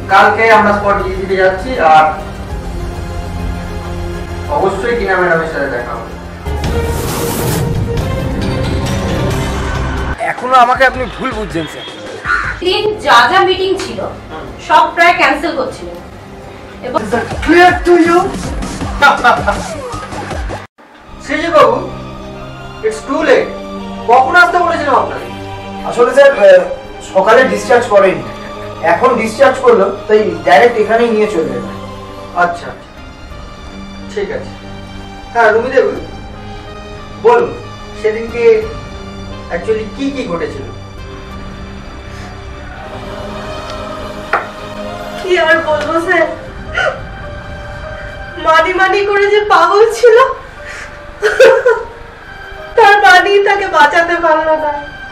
কালকে আমরা স্পট ভিজিটে যাচ্ছি আর অবশ্যই টিনা ম্যাডামের সাথে দেখা হবে। এখনো আমাকে আপনি ভুল বুঝছেন স্যার। দিন যা যা মিটিং ছিল সব প্রায় ক্যান্সেল হচ্ছিল এবং clear to you Shreeji Babu, it's two late. কখন আসতে বলেছিলাম আপনাকে? আসলে স্যার সকালে ডিসচার্জ করেনি, এখন ডিসচার্জ করলো, তাই ডাইরেক্ট এখানেই নিয়ে চলে যাবে। আচ্ছা ঠিক আছে। হ্যাঁ রুমি দেবী বলুন, সেদিনকে অ্যাকচুয়ালি কি কি ঘটেছিল? কি আর বলবো স্যার, মানি মানি করে যে পাগল ছিল তার মানি তাকে বাঁচাতে পারলো না।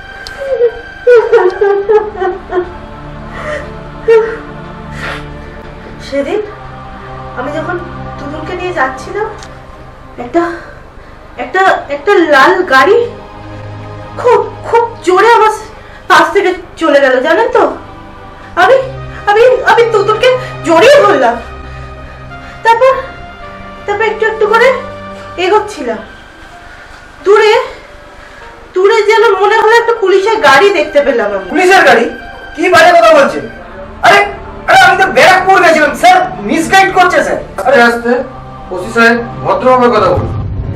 সেদিন আমি যখন তুতুলকে নিয়ে যাচ্ছিলাম, একটা একটা একটা লাল গাড়ি খুব খুব জোরে আমার পাশ থেকে চলে গেল, জানেন তো। আমি আমি আমি তুতুলকে জড়িয়ে ধরলাম, তারপর তারপর একটু একটু করে এগোচ্ছিলাম। দূরে দূরে যেন মনে হলো একটা পুলিশের গাড়ি দেখতে পেলাম। আমি পুলিশের গাড়ি? কি বাজে কথা বলছেন? আরে আরে আমি তো ব্যারাকপুর গেছিলাম স্যার, মিসগাইড করছে স্যার। আরে আস্তে ওসি সাহেব, ভদ্রভাবে কথা বলুন।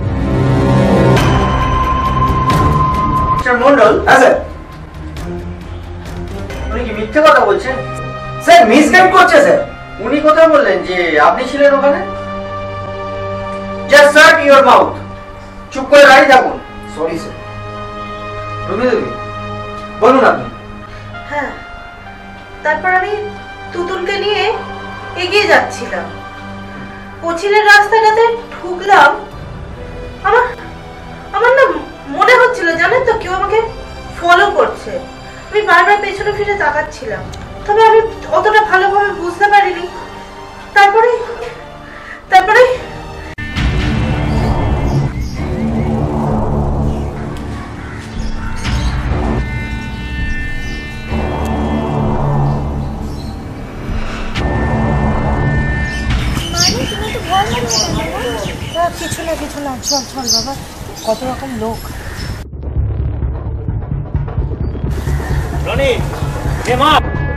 মন্ডল। হ্যাঁ স্যার। উনি কি মিথ্যে কথা বলছেন? স্যার মিসগাইড করছে স্যার। উনি কথা বললেন যে আপনি ছিলেন ওখানে। জাস্ট শাট ইওর মাউথ, চুপ করে দাঁড়িয়ে থাকুন। Sorry sir. রুমি দেবী বলুন আপনি। হ্যাঁ, তারপর আমি তুতুলকে নিয়ে এগিয়ে যাচ্ছিলাম। পশ্চিমের রাস্তাটাতে ঢুকলাম, আমার আমার না মনে হচ্ছিল, জানেন তো, কেউ আমাকে ফলো করছে। আমি বারবার পেছনে ফিরে তাকাচ্ছিলাম, তবে আমি অতটা ভালোভাবে বুঝতে পারিনি। তারপরে তারপরে কিছু না, চল চল বাবা, কত রকম লোক। রনি এ মা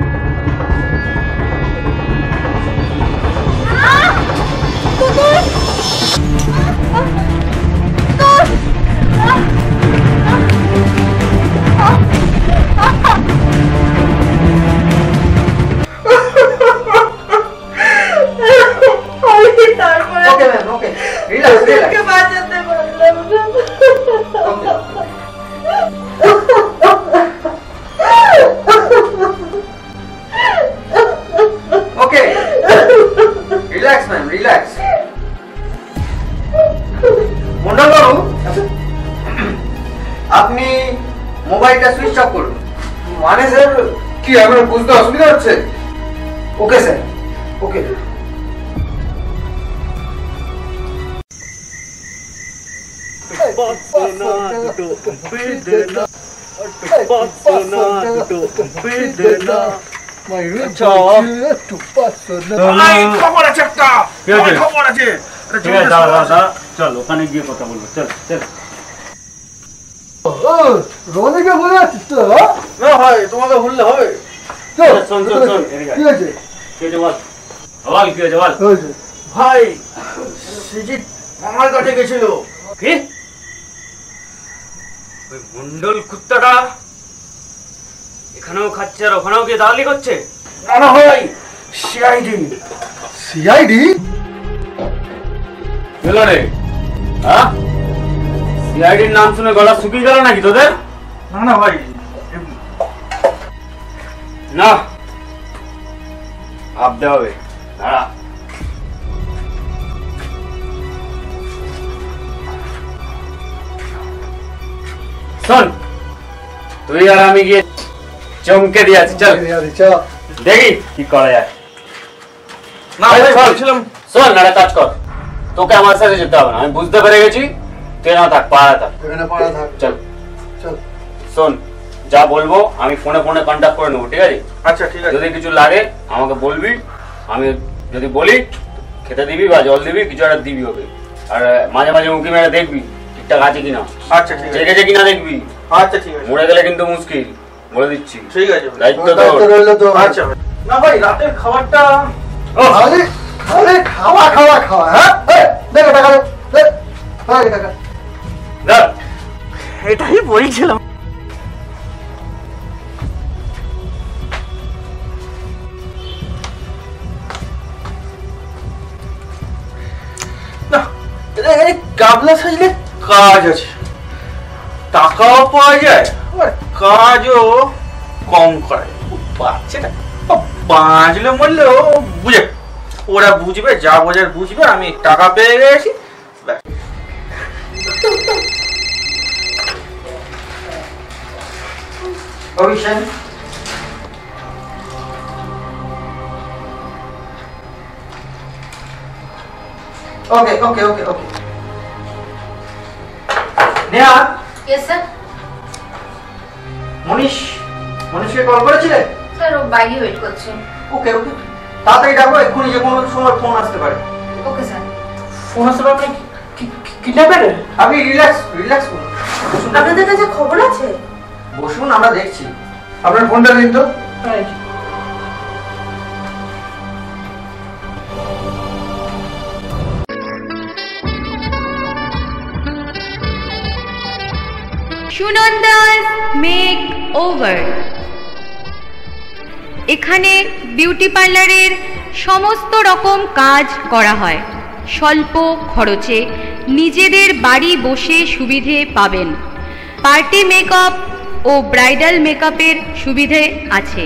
okay ma'am, okay relax relax. বাঁচাতে পারলাম না। Okay relax ma'am, relax. Mondal বাবু, আপনি মোবাইলটা সুইচ অফ করুন। মানে স্যার কি আপনার বুঝতে অসুবিধা হচ্ছে? Okay sir, okay. চল ওখানে গিয়ে কথা বলবো, চল চল। রনিকে বলে আছিস তো? না ভাই, তোমাকে ভুললে হবে। শোন শোন শোন, কি আছে? কি হয়েছে বল, বল কি হয়েছে বল। ভাই সৃজিত আমার কাছে গেছিল। কি? ওই মন্ডল কুত্তাটা এখানেও খাচ্ছে আর ওখানেও গিয়ে দালালি করছে? না ভাই, সিআইডি। সিআইডি? গেলো রে, হ্যাঁ? সিআইডির নাম শুনে গলা শুকিয়ে গেল নাকি তোদের? না না ভাই, না, ভাবতে হবে। দাঁড়া। শোন, তুই আর আমি গিয়ে চমকে দিয়েছি, চল দেখি কি করা যায়। না ভাই বলছিলাম। শোন, একটা কাজ কর, তোকে আমার সাথে যেতে হবে না, আমি বুঝতে পেরে গেছি। তুই না থাক, পাড়া থাক। এখানে পাড়া থাক। চল চল। শোন, যা বলবো আমি ফোনে ফোনে কন্ট্যাক্ট করে নেবো, ঠিক আছে? আচ্ছা ঠিক আছে। যদি কিছু লাগে আমাকে বলবি, আমি যদি বলি খেতে দিবি বা জল দিবি, কিছু একটা দিবি ওকে। আর মাঝে মাঝে উঁকি মেরে দেখবি ঠিকঠাক আছে কিনা, আচ্ছা ঠিক আছে। জেগেছে কিনা দেখবি। আচ্ছা ঠিক আছে। মরে গেলে কিন্তু মুশকিল, বলে দিচ্ছি। ঠিক আছে ভাই। দায়িত্ব দায়িত্ব তোর। রইলো তো। আচ্ছা ভাই। না ভাই রাতের খাবারটা ও, আরে আরে খাওয়া খাওয়া খাওয়া, হ্যাঁ দেখ টাকা দে, টাকা ধর। এটাই বলছিলাম। না এখানে গাবলা সাজলে কাজ আছে, টাকাও পাওয়া যায় আর কাজও কম করায়। বাচ্চাটা বাঁচলে মরলেও বুঝে, ওরা বুঝবে, যা বোঝার বুঝবে। আমি টাকা পেয়ে গেছি, ব্যাস। Abhishek okay okay okay okay Neha yes sir. মনীষকে কল করেছিলেন? স্যার ও বাইরে ওয়েট করছে। ওকে ওকে তাড়াতাড়ি ডাকবো, এক্ষুনি যে কোনো সময় ফোন আসতে পারে। Okay sir. ফোন আসলে আপনি কিডন্যাপার? আপনি রিল্যাক্স করুন, বসুন। আপনাদের কাছে খবর আছে? বসুন, আমরা দেখছি। আপনার ফোনটা দিন তো। Sunanda's make over. এখানে বিউটি পার্লারের সমস্ত রকম কাজ করা হয় স্বল্প খরচে, নিজেদের বাড়ি বসে সুবিধে পাবেন। পার্টি মেকআপ ও ব্রাইডাল মেকআপের সুবিধে আছে।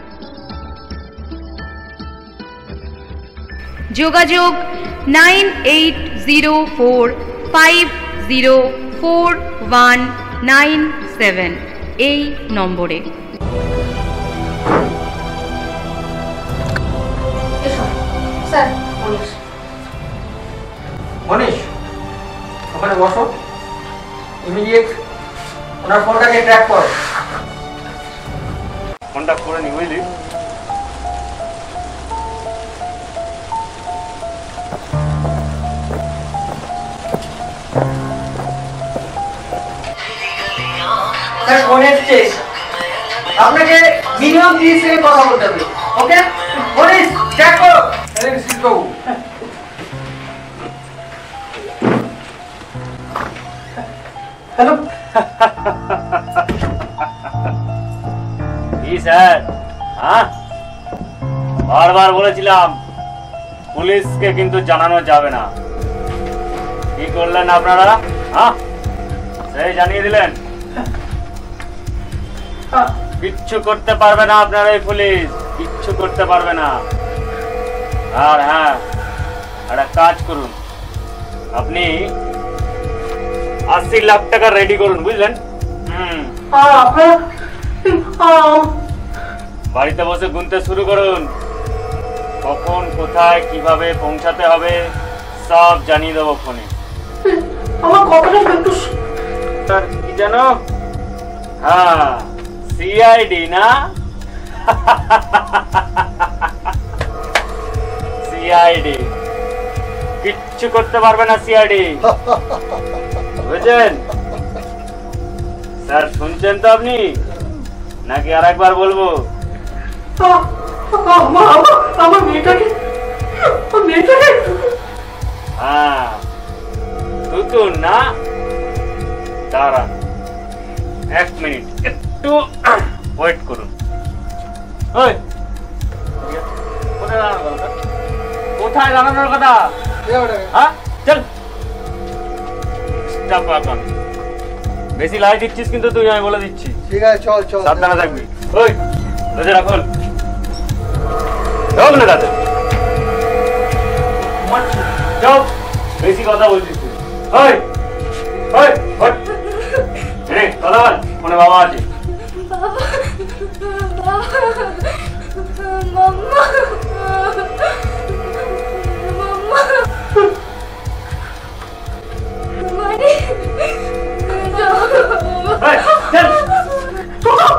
যোগাযোগ 9804504197 এই নম্বরে। এসো স্যার। মনীষ মনীষ ওখানে বসো, ইমিডিয়েট ওনার ফোনটাকে ট্র্যাক করো। কন্ট্যাক্ট করে নি, বুঝলি? স্যার ফোন এসছে, আপনাকে মিনিমাম 30 সেকেন্ড কথা বলতে হবে। ওকে মনীষ ট্র্যাক করো। আরে সিট বাবু, হ্যালো কি স্যার? হ্যাঁ, বারবার বলেছিলাম পুলিশকে কিন্তু জানানো যাবে না। কি করলেন আপনারা? হ্যাঁ, সেই জানিয়ে দিলেন। কিচ্ছু করতে পারবে না আপনারা, এই পুলিশ কিচ্ছু করতে পারবে না। আর হ্যাঁ, একটা কাজ করুন, আপনি 80 লাখ টাকা রেডি করুন, বুঝলেন? বাড়িতে বসে গুনতে শুরু করুন, কখন কোথায় কিভাবে পৌঁছাতে হবে সব জানিয়ে দেবো ফোনে। আমার কথাটা একটু স্যার কি জানো? হ্যাঁ, সিআইডি না? সিআইডি কিচ্ছু করতে পারবে না সিআইডি, বুঝছেন? স্যার শুনছেন তো আপনি, নাকি আর একবার বলবো? আমার মেয়েটাকে হ্যাঁ, তুতুন না? দাঁড়ান 1 মিনিট, একটু ওয়েট করুন। ওই কোথায় দাঁড়ানোর কথা? কোথায় দাঁড়ানোর কথা? হ্যাঁ চল। Extra পাকান। বেশি লাই দিচ্ছিস কিন্তু তুই, আমি বলে দিচ্ছি। ঠিক আছে চল চল। সাবধানে থাকবি। ওই দরজা রাখুন, ঢোক না দাদা। যাও, বেশি কথা বলছিস তুই। ওই ওই ওই কথা বল, ফোনে বাবা আছে। এই, চল।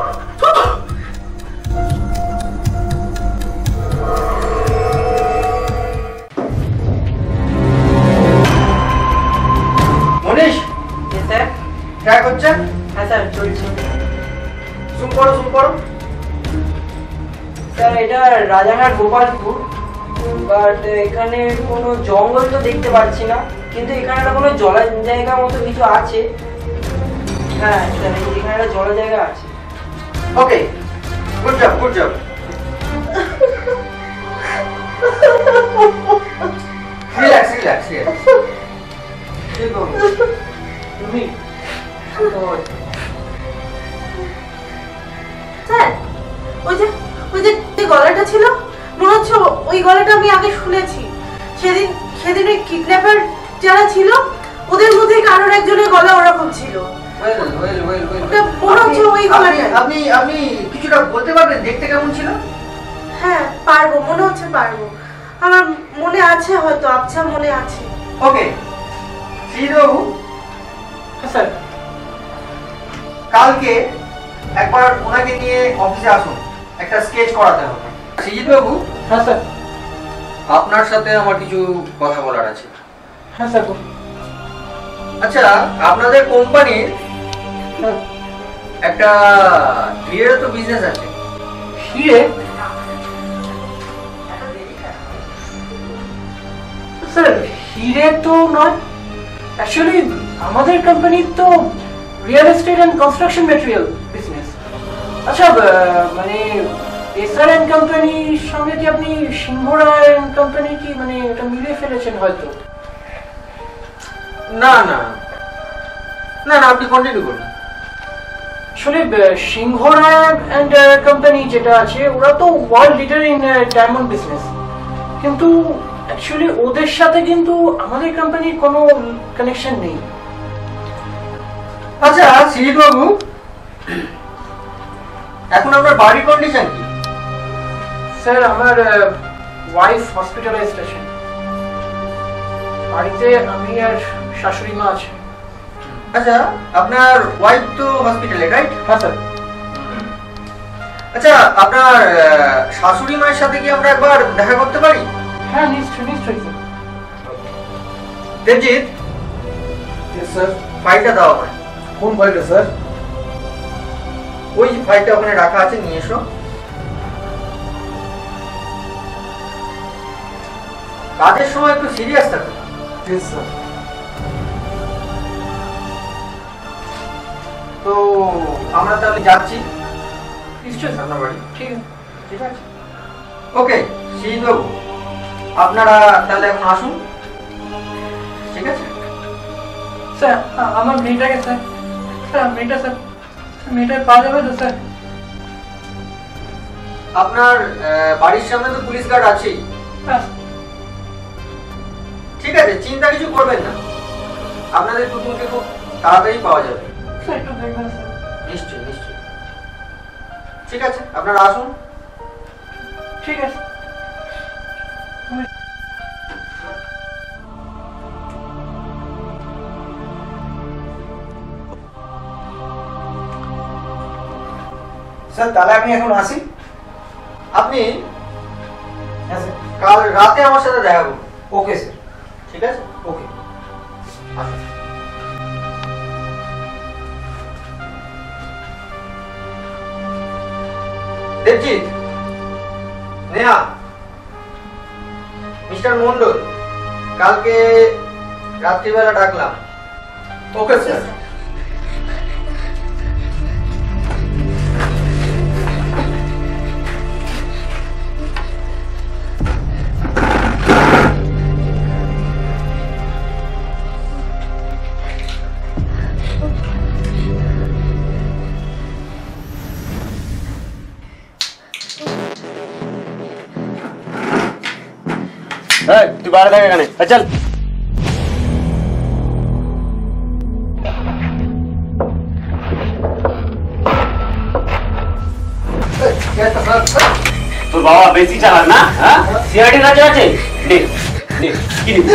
ট্র্যাক হচ্ছে? হ্যাঁ স্যার চলছে। জুম করো, জুম করো। স্যার এটা রাজারহাট গোপালপুর, বাট এখানে কোনো জঙ্গল তো দেখতে পাচ্ছি না, কিন্তু এখানে একটা কোনো জলা জায়গা মতো কিছু আছে। হ্যাঁ স্যার এখানে একটা জলা জায়গা আছে। Okay, good job, good job. Relax, relax, relax. ঠিক আছে। তুমি স্যার ওই যে গলাটা ছিল, মনে হচ্ছে ওই গলাটা আমি আগে শুনেছি। সেদিন ওই কিডন্যাপার যারা ছিল ওদের মধ্যে কারোর একজনের গলা ওরকম ছিল। ওটা মনে হচ্ছে ওই গলাটা। আপনি কিছুটা বলতে পারবেন দেখতে কেমন ছিল? হ্যাঁ পারবো, মনে হচ্ছে পারবো, আমার মনে আছে, হয়তো আচ্ছা মনে আছে। ওকে, শ্রীবাবু স্যার কালকে একবার ওনাকে নিয়ে অফিসে আসুন, একটা স্কেচ করাতে হবে। সৃজিত বাবু। হ্যাঁ স্যার। আপনার সাথে আমার কিছু কথা বলার আছে। হ্যাঁ স্যার। আচ্ছা, আপনাদের কোম্পানির একটা হিরের তো বিজনেস আছে। হিরে? স্যার হিরে তো নয়, অ্যাকচুয়ালি আমাদের কোম্পানি তো real estate and construction material business. আচ্ছা মানে এসআর এন্ড কোম্পানির সঙ্গে কি আপনি সিংহরায় এন্ড কোম্পানি কি মানে এটা মিলিয়ে ফেলেছেন হয়তো? না না না না, আপনি কন্টিনিউ করুন। আসলে সিংহরায় এন্ড কোম্পানি যেটা আছে ওরা তো world leader in diamond business, কিন্তু অ্যাকচুয়ালি ওদের সাথে কিন্তু আমাদের কোম্পানির কোনো কানেকশন নেই। আচ্ছা শ্রীজিৎ বাবু, এখন আপনার বাড়ির কন্ডিশন কি? স্যার আমার ওয়াইফ হসপিটালাইজড আছেন, বাড়িতে আমি আর শাশুড়ি মা আছে। আচ্ছা, আপনার ওয়াইফ তো হসপিটালে, রাইট? হ্যাঁ স্যার। আচ্ছা, আপনার শাশুড়ি মায়ের সাথে কি আমরা একবার দেখা করতে পারি? হ্যাঁ নিশ্চয়ই নিশ্চয়ই স্যার। দেবজিৎ, স্যার। ফাইলটা দাও আমায়। কোন ফাইলটা স্যার? ওই ফাইলটা ওখানে রাখা আছে, নিয়ে এসো। কাজের সময় একটু সিরিয়াস থাকো। ঠিক স্যার। তো আমরা তাহলে যাচ্ছি। নিশ্চয়ই স্যার। আপনার বাড়ি ঠিক আছে। ঠিক আছে। ওকে শ্রীজিৎ বাবু, আপনারা তাহলে এখন আসুন, ঠিক আছে? স্যার আমার মেয়েটাকে স্যার, স্যার মেয়েটা স্যার, মেয়েটা পাওয়া যাবে তো স্যার? আপনার বাড়ির সামনে তো পুলিশ গার্ড আছেই। হ্যাঁ ঠিক আছে, চিন্তা কিছু করবেন না, আপনাদের পুতুলকে খুব তাড়াতাড়ি পাওয়া যাবে। স্যার একটু দেখবেন স্যার। নিশ্চয়ই নিশ্চয়ই। ঠিক আছে, আপনারা আসুন। ঠিক আছে। স্যার তাহলে আমি এখন আসি। আপনি হ্যাঁ স্যার। কাল রাতে আমার সাথে দেখা করুন। Okay sir. ঠিক আছে? ওকে। আসুন। দেবজিৎ, নেহা, মিস্টার মন্ডল, কালকে রাত্রিবেলা ডাকলাম। Okay sir. তুই বাইরে থাক এখানে, চল। তোর বাবা বেশি চালাক না? হ্যাঁ, সিআইডি রাজা আছে। দে দে কি নিবি?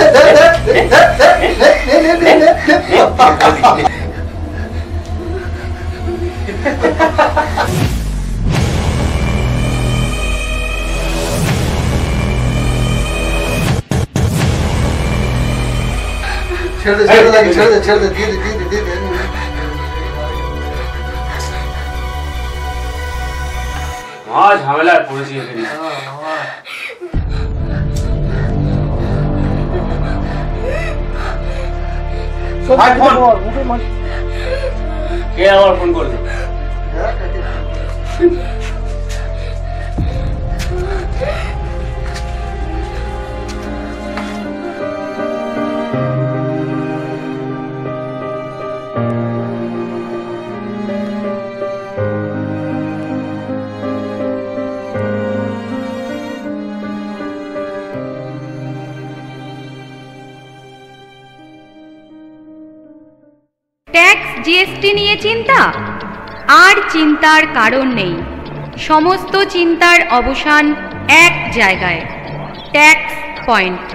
ছেড়ে দে, ছেড়ে দে, ছেড়ে দে, দিয়ে দে, দিয়ে দে, দিয়ে দে। মহা ঝামেলায় পড়েছি এখানে। কে আবার ফোন করলো? ট্যাক্স জিএসটি নিয়ে চিন্তা? আর চিন্তার কারণ নেই। সমস্ত চিন্তার অবসান এক জায়গায়, tax point.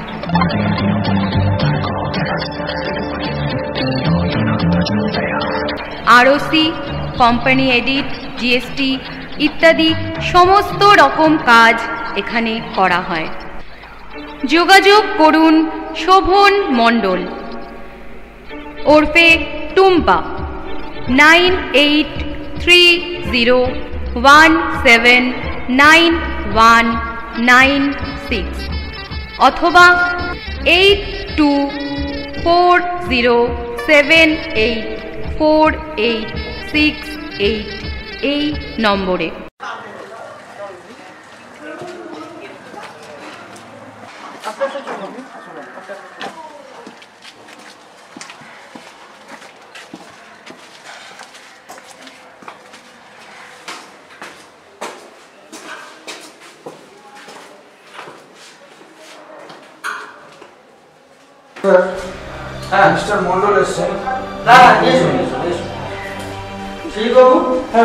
ROC, company edit, GST ইত্যাদি সমস্ত রকম কাজ এখানে করা হয়। যোগাযোগ করুন শোভন মণ্ডল ওরফে টুম্পা 9830179196 অথবা 8240784868 এই নম্বরে। হ্যাঁ মিস্টার মন্ডল এসছেন। হ্যাঁ নিয়ে এসো নিয়ে এসো নিয়ে এসো। ঠিক বাবু? হ্যাঁ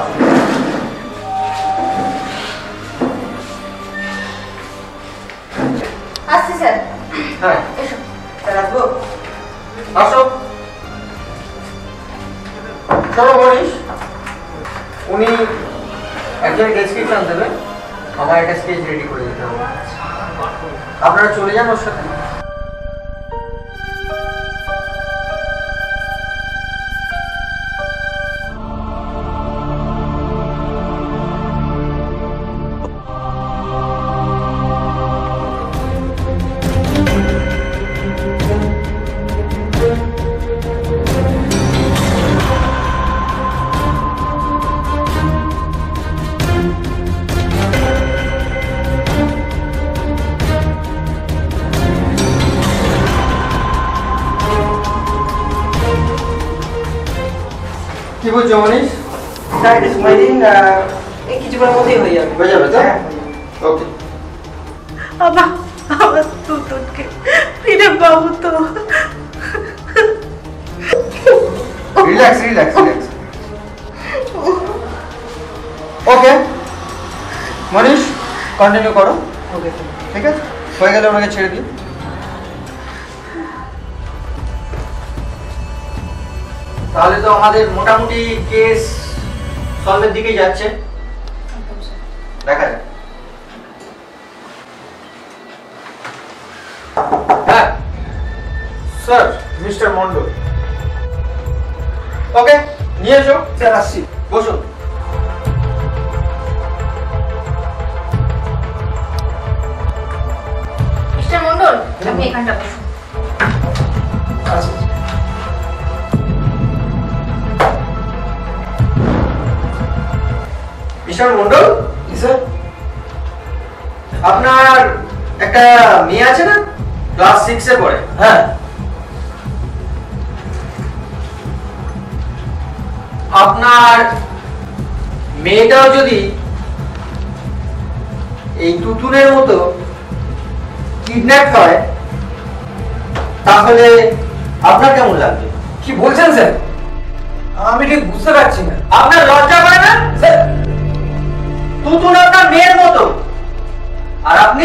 আসছি স্যার। হ্যাঁ এসো। স্যার আসবো? আসো। চলো মনীষ, উনি একজন ডেসক্রিপশন দেবেন, আমার একটা স্কেচ রেডি করে দিতে হবে। আপনারা চলে যান ওর সাথে। কি বলছো মনীষ? স্যার এটা সময় দিন, এই কিছুক্ষণের মধ্যেই হয়ে যাবে। হয়ে যাবে তো? ওকে। আমার তুতুনকে ফিরে পাবো তো? Relax relax relax. Okay Manish, continue করো। ওকে ঠিক আছে, হয়ে গেলে ওনাকে ছেড়ে দিও। তাহলে তো আমাদের মোটামুটি কেস সলভের দিকে যাচ্ছে, দেখা যাক। হ্যাঁ স্যার, মিস্টার মন্ডল। ওকে নিয়ে এসো। স্যার আসছি, বসুন। মিস্টার মন্ডল, আপনি এখানটা বসুন। আচ্ছা মিস্টার মন্ডল। স্যার, আপনার একটা মেয়ে আছে না, ক্লাস 6 এ পড়ে? হ্যাঁ। আপনার মেয়েটাও যদি এই তুতুনের মতো কিডন্যাপ হয় তাহলে আপনার কেমন লাগবে? কি বলছেন স্যার? আমি ঠিক বুঝতে পারছি না। আপনার লজ্জা করে না স্যার? তুতুন আপনার মেয়ের মতো, আর আপনি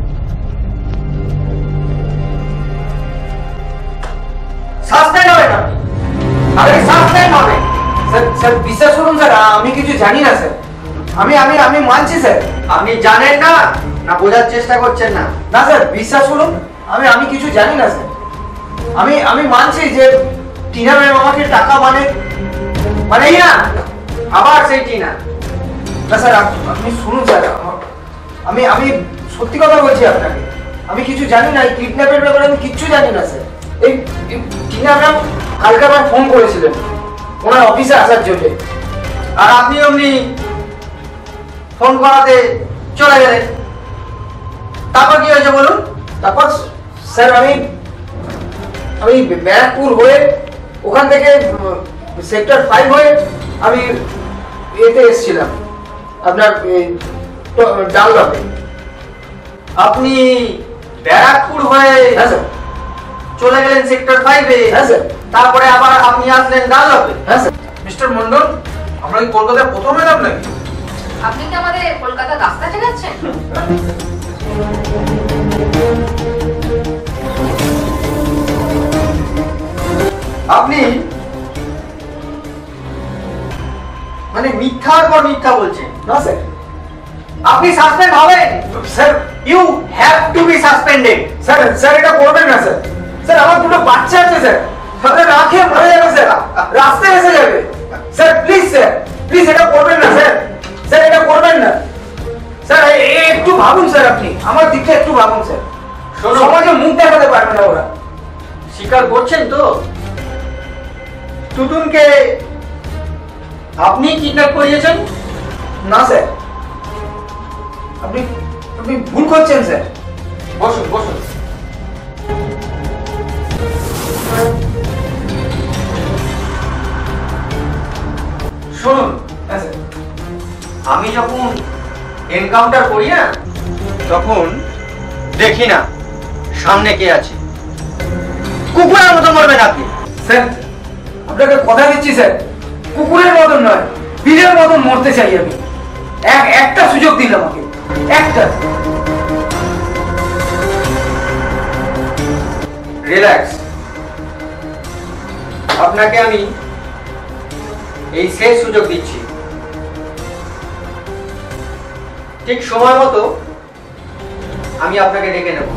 সাসপেন্ড হবেন। আপনি সাসপেন্ড হবেন। স্যার স্যার বিশ্বাস করুন স্যার, আমি কিছু জানি না স্যার। আমি আমি আমি মানছি স্যার। আপনি জানেন না, না বোঝার চেষ্টা করছেন না? না স্যার বিশ্বাস করুন, আমি আমি কিছু জানি না স্যার। আমি আমি মানছি যে টিনা ম্যাম আমাকে টাকা মানে না, আবার সেই টিনা। না স্যার, আপনি শুনুন স্যার, আমি আমি সত্যি কথা বলছি আপনাকে, আমি কিছু জানি না, এই কিডন্যাপের ব্যাপারে আমি কিচ্ছু জানি না স্যার। এই টিনা ম্যাম কালকে আমার ফোন করেছিলেন ওনার অফিসে আসার জন্য, আর আপনি অমনি ফোন করাতে চলে গেলেন। তারপর কি হয়েছে বলুন? তারপর স্যার আমি ব্যারাকপুর হয়ে ওখান থেকে সেক্টর 5 হয়ে আমি এতে এসেছিলাম আপনার ডানলপে। আপনি ব্যারাকপুর হয়ে হ্যাঁ স্যার। চলে গেলেন সেক্টর 5-এ? হ্যাঁ স্যার। তারপরে আবার আপনি আসলেন ডানলপে? হ্যাঁ স্যার। মিস্টার মন্ডল, আমরা কি কলকাতায় প্রথম এলাম নাকি? আপনি কি আমাদের কলকাতার রাস্তা চেনাচ্ছেন? আপনি মানে মিথ্যার পর মিথ্যা বলছেন। না স্যার। আপনি সাসপেন্ড হবেন sir, you have to be suspended. Sir sir এটা করবেন না স্যার। স্যার আমার দুটো বাচ্চা আছে স্যার, তাদের না খেয়ে মরে যাবে স্যার, রাস্তায় এসে যাবে স্যার। প্লিজ স্যার, প্লিজ এটা করবেন না স্যার। স্যার এটা করবেন না স্যার, একটু ভাবুন স্যার, আপনি আমার দিকটা একটু ভাবুন স্যার। সমাজে মুখ দেখাতে পারবে না ওরা। স্বীকার করছেন তো টুটুনকে আপনি কিডন্যাপ করিয়েছেন? না স্যার, আপনি আপনি ভুল করছেন স্যার। বসুন বসুন। শুনুন, হ্যাঁ স্যার। আমি যখন এনকাউন্টার করি না তখন দেখি না সামনে কে আছে, কুকুরের মতো মরবেন আপনি। স্যার আপনাকে কথা দিচ্ছি স্যার, কুকুরের মতন নয়, বীরের মতন মরতে চাই আমি। একটা সুযোগ দিন আমাকে, একটা। রিল্যাক্স, আপনাকে আমি এই শেষ সুযোগ দিচ্ছি। ঠিক সময় মতো আমি আপনাকে ডেকে নেব।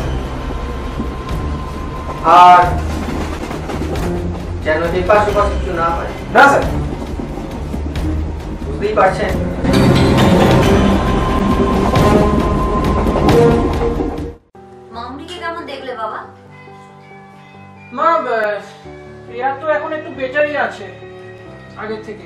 আর যেন এপাশ ওপাশ কিছু না হয়। না স্যার। বুঝতেই পারছেন? মামনিকে কেমন দেখলে বাবা? মা রিয়া তো এখন একটু বেটারই আছে আগের থেকে।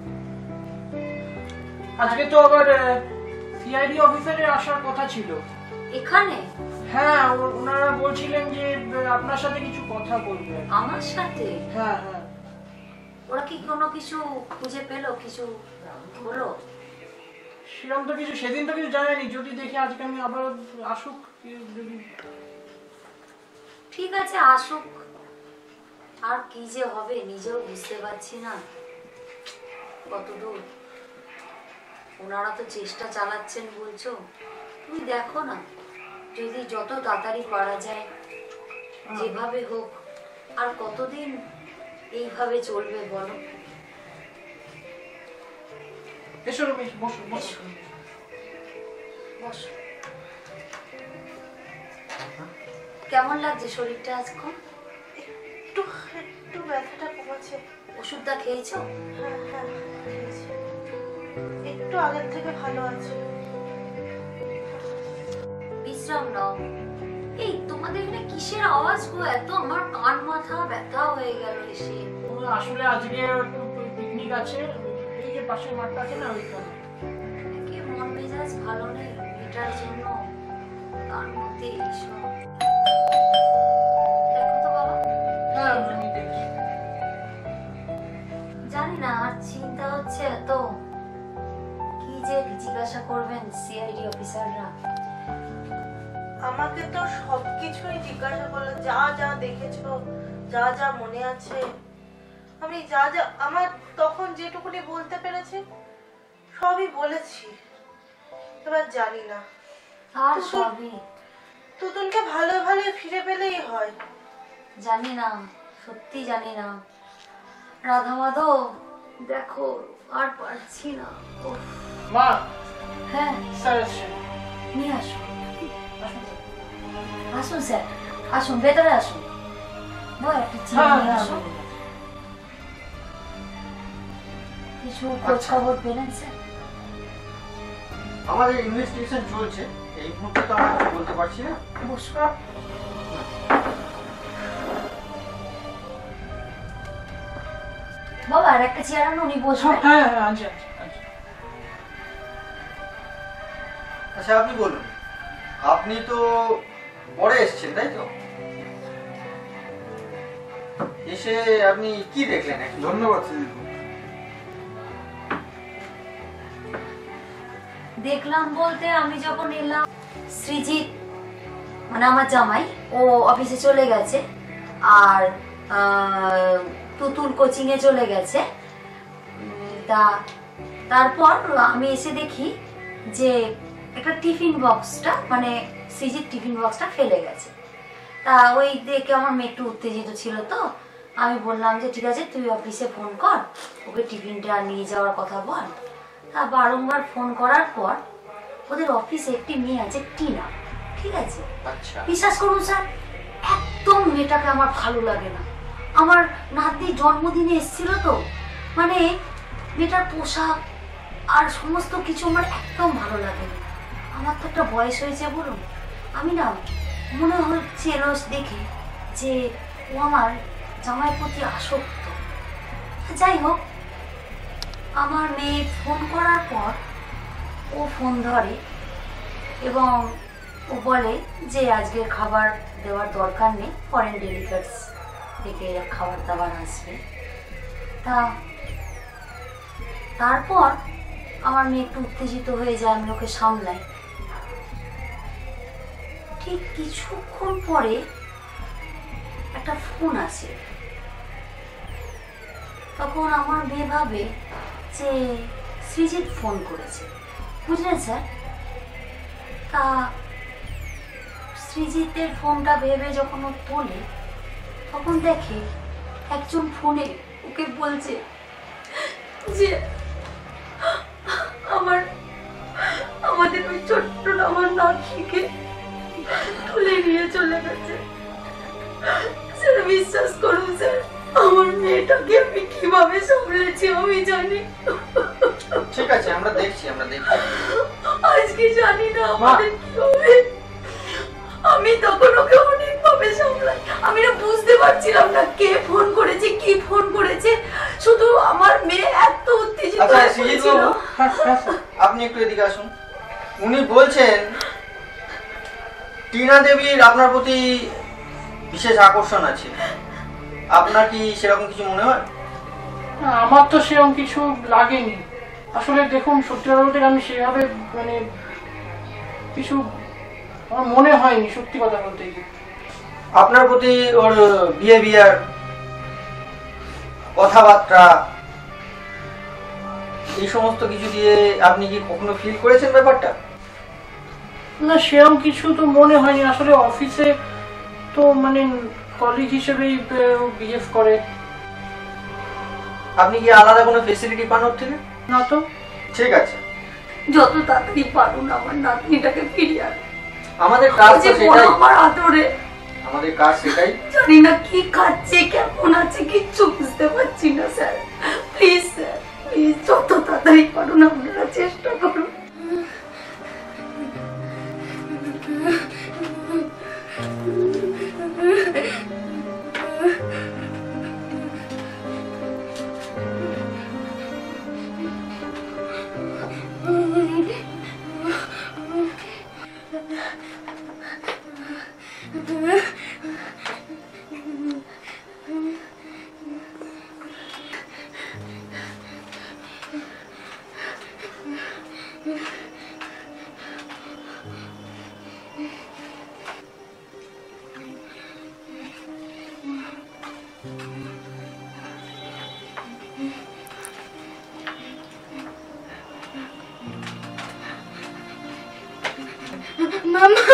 আজকে তো আবার সিআইডি অফিসারের আসার কথা ছিল এখানে? হ্যাঁ, ওনারা বলছিলেন যে আপনার সাথে কিছু কথা বলবে। আমার সাথে? হ্যাঁ হ্যাঁ। ওরা কি কোনো কিছু খুঁজে পেলো, কিছু হলো? সেরকম তো কিছু সেদিন তো কিছু জানায়নি, যদি দেখি আজকে আমি আবার আসুক যদি। ঠিক আছে আসুক, আর কি যে হবে নিজেও বুঝতে পারছি না কতদূর। ওনারা তো চেষ্টা চালাচ্ছেন বলছো, তুমি দেখো না যদি যত তাড়াতাড়ি পারা যায় যেভাবে হোক। আর কতদিন এইভাবে চলবে বলো? এসো রমেশ, বসো বসো বসো। কেমন লাগছে শরীরটা আজকাল? একটু একটু ব্যথাটা কমেছে। ওষুধটা খেয়েছো? হ্যাঁ হ্যাঁ খেয়েছি। একটু আগের থেকে ভালো আছে। বিশ্রাম নাও। এই তোমাদের এখানে কিসের আওয়াজ গো? এত আমার কান মাথা ব্যথা হয়ে গেল এসে। আসলে আজকে পিকনিক আছে, এই যে পাশের মাঠটা আছে না ওইখানে। কি মন মেজাজ ভালো নেই, এটার জন্য তার মধ্যে এইসব। দেখো তো বাবা। হ্যাঁ আমি দেখছি। জানি না, আর চিন্তা হচ্ছে এত, কি যে জিজ্ঞাসা করবেন সিআইডি অফিসাররা। আমাকে তো সবকিছুই জিজ্ঞাসা করলো, যা যা দেখেছো, যা যা মনে আছে। আমি যা যা আমার তখন যেটুকুনি বলতে পেরেছি সবই বলেছি। এবার জানি না, আর সবই তুতুনকে ভালো ভালো ফিরে পেলেই হয়। জানি না, সত্যি জানি না। রাধা মাধব দেখো, আর পারছি না। মা। হ্যাঁ স্যার এসেছেন। নিয়ে আসো। আসুন স্যার, আসুন ভেতরে আসুন। একটা চেয়ার নিয়ে আসুন। কিছু খোঁজ খবর পেলেন স্যার? আমাদের ইনভেস্টিগেশন চলছে, এই মুহূর্তে তো আমরা কিছু বলতে পারছি না। নমস্কার। বাবা আর একটা চেয়ার আনো, উনি বসবেন। হ্যাঁ হ্যাঁ আচ্ছা আচ্ছা। আচ্ছা আপনি বলুন, আপনি তো পরে এসেছেন তাই তো? এসে আপনি কি দেখলেন? ধন্যবাদ। দেখলাম বলতে আমি যখন এলাম সৃজিত মানে আমার জামাই ও অফিসে চলে গেছে আর তুতুল কোচিং এ চলে গেছে। তারপর আমি এসে দেখি যে একটা টিফিন বক্সটা মানে সৃজিত টিফিন বক্সটা ফেলে গেছে। তা ওই দেখে আমার মেয়ে একটু উত্তেজিত ছিল, তো আমি বললাম যে ঠিক আছে তুই অফিসে ফোন কর, ওকে টিফিনটা নিয়ে যাওয়ার কথা বল। তা বারংবার ফোন করার পর ওদের অফিসে একটি মেয়ে আছে টিনা, ঠিক আছে? আচ্ছা। বিশ্বাস করুন স্যার, একদম মেয়েটাকে আমার ভালো লাগে না। আমার নাতনি জন্মদিনে এসেছিল তো, মানে মেয়েটার পোশাক আর সমস্ত কিছু আমার একদম ভালো লাগে না। আমার তো একটা বয়স হয়েছে বলুন, আমি না মনে হচ্ছে রোজ দেখে যে ও আমার জামাইয়ের প্রতি আসক্ত। যাই হোক, আমার মেয়ে ফোন করার পর ও ফোন ধরে এবং ও বলে যে আজকের খাবার দেওয়ার দরকার নেই, ফরেন ডেলিগেটস থেকে খাবার দাবার আসবে। তারপর আমার মেয়ে একটু উত্তেজিত হয়ে যায়, আমি ওকে সামলাই। ঠিক কিছুক্ষণ পরে একটা ফোন আসে, তখন আমার মেয়ে ভাবে যে সৃজিত ফোন করেছে, বুঝলেন স্যার? তা সৃজিতের ফোনটা ভেবে যখন ও তোলে তখন দেখে একজন ফোনে ওকে বলছে যে আমাদের ওই ছোট্ট আমার নাতনিকে তুলে নিয়ে চলে গেছে। স্যার বিশ্বাস করুন স্যার, আমার মেয়েটাকে আমি কিভাবে সামলেছি আমি জানি। ঠিক আছে, আমরা দেখছি। আজকে জানি না আমাদের কি হবে। আমি তখন ওকে অনেকভাবে সামলাই, আমি না বুঝতে পারছিলাম না কে ফোন করেছে কি ফোন করেছে, শুধু আমার মেয়ে এত উত্তেজিত হয়েছিল। আপনি একটু এদিকে আসুন। উনি বলছেন টিনা দেবীর আপনার প্রতি বিশেষ আকর্ষণ আছে, আপনার কি সেরকম কিছু মনে হয়? আমার তো সেরকম কিছু লাগেনি আসলে। দেখুন সত্যি কথা বলতে আমি সেভাবে মানে কিছু আমার মনে হয়নি, সত্যি কথা বলতে। আপনার প্রতি ওর বিহেভিয়ার, কথাবার্তা, এই সমস্ত কিছু দিয়ে আপনি কি কখনো ফিল করেছেন ব্যাপারটা? না সেরকম কিছু তো মনে হয়নি আসলে। অফিসে তো মানে কলিগ হিসেবেই বিহেভ করে। আপনি কি আলাদা কোনো ফেসিলিটি পান ওর থেকে? না তো। ঠিক আছে, যত তাড়াতাড়ি পারুন আমার নাতনিটাকে ফিরিয়ে আন। আমাদের কাজ তো সেটাই। আমার আদরে আমাদের কাজ সেটাই। জানি না কি খাচ্ছে কেমন আছে কিচ্ছু বুঝতে পারছি না স্যার। প্লিজ স্যার, প্লিজ যত তাড়াতাড়ি পারুন আপনারা চেষ্টা করুন। মামা